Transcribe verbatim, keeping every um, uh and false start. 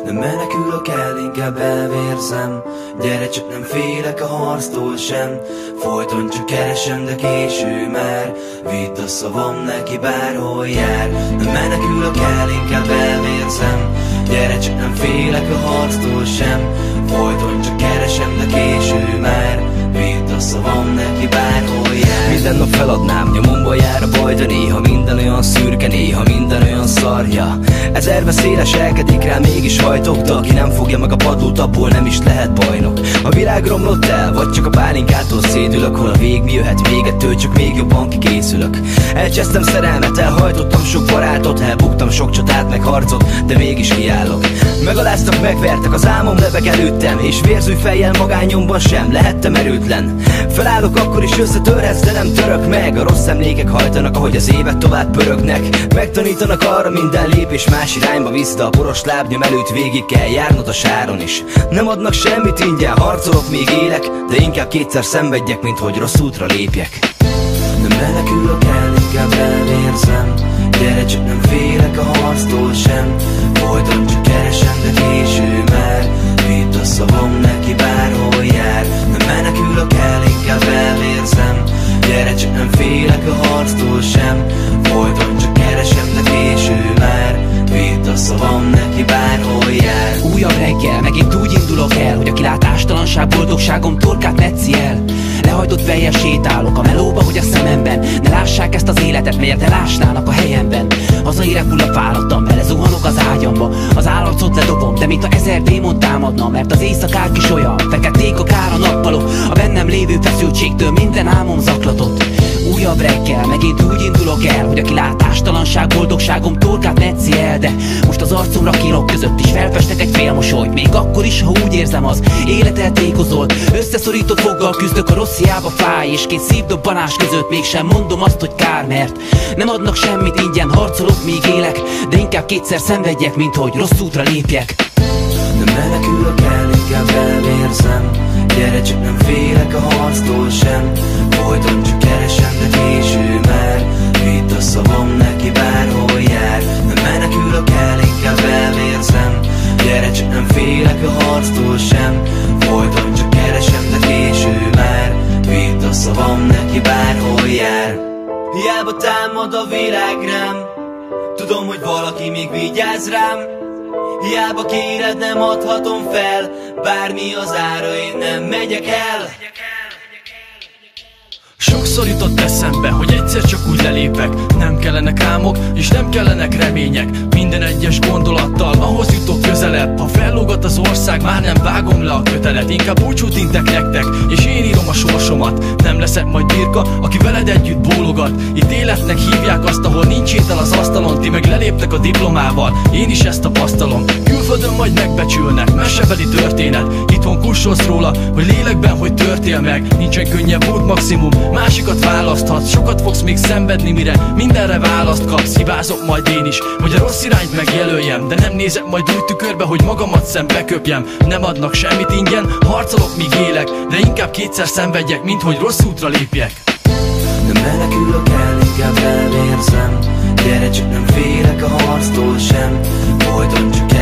Nem menekülök el, inkább elvérzem. Gyere, csak nem félek a harctól sem. Folyton csak keresem, de késő már. Vidd a szavam neki, bárhol jár. Nem menekülök el, inkább elvérzem. Gyere, csak nem félek a harctól sem. Folyton csak keresem, de késő már. Vidd a szavam neki, bárhol jár. Minden nap feladnám, nyomomba jár a baj, de néha minden olyan szürke, néha minden olyan szarja. Ezer veszélyes elkedik rá, mégis hajtok, de aki nem fogja meg a padlót, abból nem is lehet bajnok. A világ romlott el, vagy csak a pálinkától szédülök, hol a vég mi jöhet végettől, csak még jobban kikészülök. Elcsesztem szerelmet, elhajtottam sok barátot, elbuktam sok csatát, meg harcot, de mégis kiállok. Megaláztak, megvertek, az álmom lebeg előttem, és vérző fejjel magányomban sem lehettem erőtlen. Felállok, akkor is összetörhetsz, de nem török meg. A rossz emlékek hajtanak, ahogy az évek tovább pörögnek. Megtanítanak arra, minden lépés más irányba visz, de a boros lábnyom előtt végig kell járnod a sáron is. Nem adnak semmit ingyen, harcolok, még élek, de inkább kétszer szenvedjek, mint hogy rossz útra lépjek. Nem menekülök el, inkább elvérzem. Gyere, csak nem félek a harctól sem. Folyton csak keresem, de késő már. Vidd a szavam neki, bárhol jár. Nem menekülök el, inkább elvérzem. Gyere, csak nem félek a harctól sem. Folyton csak keresem, de késő már. Vidd a szavam neki, bárhol jár. Újabb reggel, megint úgy indulok el, hogy a kilátástalanság boldogságom torkát metszi el. Lehajtott fejjel sétálok a melóba, hogy a szememben ne lássák ezt az életet, melyet elásnának a helyemben. Hazaérek full a fáradtam, belezuhanok az ágyamba. Az állarcot ledobom, de mint a ezer démon támadna, mert az éjszakák is olyan feketék, a kár a nappalok. A bennem lévő feszültségtől minden álmom zaklatott. Újabb reggel, megint úgy indulok el, hogy a kilátástalanság boldogságom torkát metszi el. De most az arcomra kínok között is felfestek egy félmosolyt, még akkor is, ha úgy érzem, az élet eltékozolt. Összeszorított foggal küzdök, a rossz hiába fáj, és két szívdobbanás között mégsem mondom azt, hogy kár, mert nem adnak semmit ingyen, harcolok, míg élek, de inkább kétszer szenvedjek, mint hogy rossz útra lépjek. Nem menekülök el, inkább elvérzem. Gyere, csak nem félek a harctól sem. Folyton csak keresem, de késő már. Vidd a szavam neki, bárhol jár. Nem menekülök el, inkább elvérzem. Gyere, csak nem félek a harctól sem. Folyton csak keresem, de késő már. Vidd a szavam neki, bárhol jár. Hiába támad a világ rám, tudom, hogy valaki még vigyáz rám. Hiába kéred, nem adhatom fel, bármi az ára, én nem megyek el. Sokszor jutott eszembe, hogy egyszer csak úgy lelépek. Nem kellenek álmok, és nem kellenek remények. Minden egyes gondolattal ahhoz jutok közelebb. Ha fellógat az ország, már nem vágom le a kötelet. Inkább búcsút intek nektek, és én írom a sorsomat. Nem leszek majd birka, aki veled együtt bólogat. Itt életnek hívják azt, ahol nincs étel az asztalon. Ti meg leléptek a diplomával, én is ezt tapasztalom. Külföldön majd megbecsülnek, mesebeli történet. Itthon kussolsz róla, hogy lélekben, hogy törtél meg. Nincsen könnyebb út maximum, másikat választhatsz. Sokat fogsz még szenvedni, mire mindenre választ kapsz. Hibázok majd én is, hogy a rossz irányt megjelöljem, de nem nézek majd úgy tükörbe, hogy magamat szembe köpjem. Nem adnak semmit ingyen, harcolok, míg élek, de inkább kétszer szenvedjek, mint hogy rossz útra lépjek. Nem menekülök el, inkább elvérzem. Gyere, csak nem félek a harctól sem. Folyton csak